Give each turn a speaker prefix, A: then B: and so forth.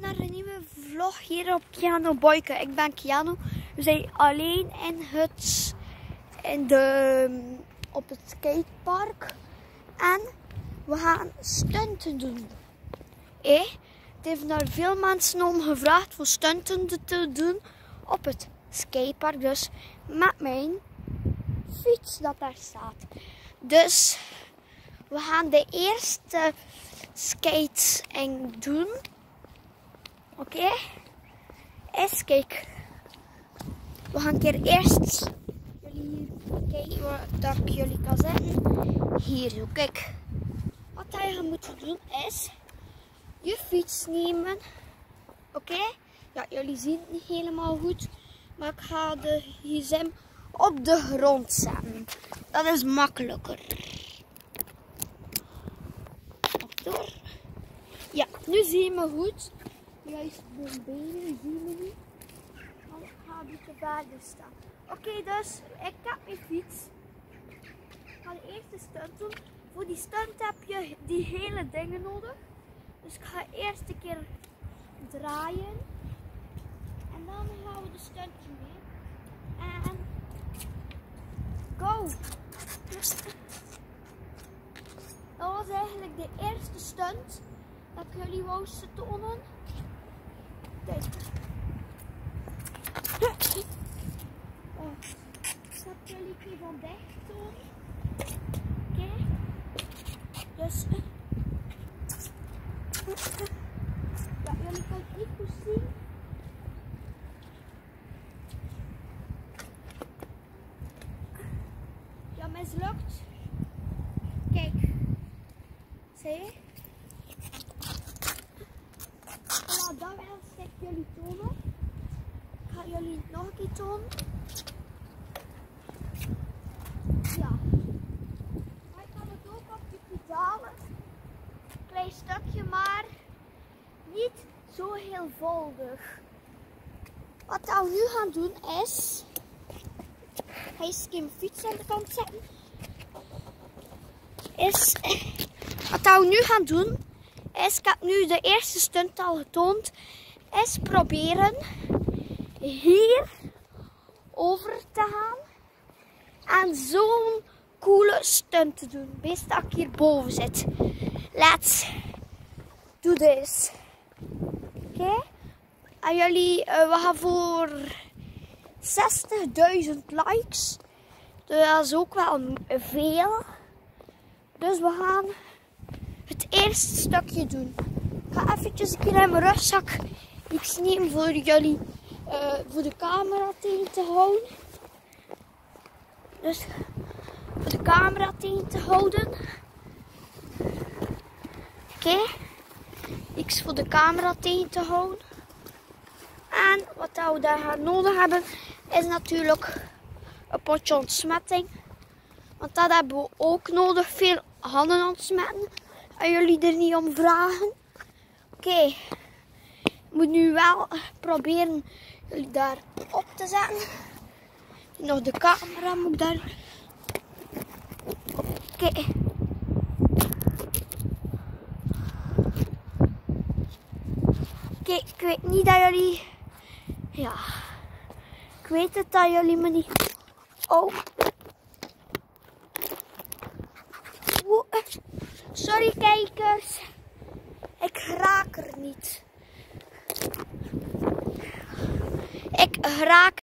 A: naar een nieuwe vlog hier op Keanu Boyke. Ik ben Keanu. We zijn alleen op het skatepark. En we gaan stunten doen. Het heeft naar veel mensen om gevraagd voor stunten te doen op het skatepark. Dus met mijn fiets dat daar staat. Dus we gaan de eerste skating doen. Oké? Eens kijk. We gaan een keer eerst jullie kijken wat ik jullie kan zetten. Hier zo, kijk. Wat je moet doen is je fiets nemen. Oké? Ja, jullie zien het niet helemaal goed. Maar ik ga de gsm op de grond zetten. Dat is makkelijker. Door. Ja, nu zien we goed. Juist de benen zien we niet. Ik ga een beetje verder staan. Oké, dus ik heb mijn fiets. Ik ga de eerste stunt doen. Voor die stunt heb je die hele dingen nodig. Dus ik ga eerst een keer draaien. En dan gaan we de stunt doen. En go! Dat was eigenlijk de eerste stunt dat ik jullie wou tonen. Kijk. Ik zal jullie een keer van dicht tonen. Oké. Dus. Ja, jullie kunnen het niet goed zien. Ja, mislukt. Kijk. Zie je? Voilà, dat wil ik jullie tonen. Ik ga jullie het nog een keer tonen. Ja. Maar ik ga het ook op de pedalen. Klein stukje, maar niet zo heel voldig. Wat we nu gaan doen is. Ga eens mijn fiets aan de kant zetten. Wat we nu gaan doen is, ik heb nu de eerste stunt al getoond, is proberen hier over te gaan en zo'n coole stunt te doen. Best dat ik hier boven zit. Let's do this. Oké? En jullie, we gaan voor 60.000 likes. Dus dat is ook wel veel. Dus we gaan het eerste stukje doen. Ik ga eventjes een keer in mijn rugzak iets nemen voor jullie, voor de camera tegen te houden. Dus voor de camera tegen te houden. Oké. Iets voor de camera tegen te houden. En wat we daar gaan nodig hebben is natuurlijk een potje ontsmetting. Want dat hebben we ook nodig. Veel handen ontsmetten. En jullie er niet om vragen. Oké. Ik moet nu wel proberen jullie daar op te zetten. Nog de camera moet daar. Oké. Oké, ik weet niet dat jullie. Ja. Ik weet het dat jullie me niet. Oh. Sorry kijkers, ik raak er niet. Ik raak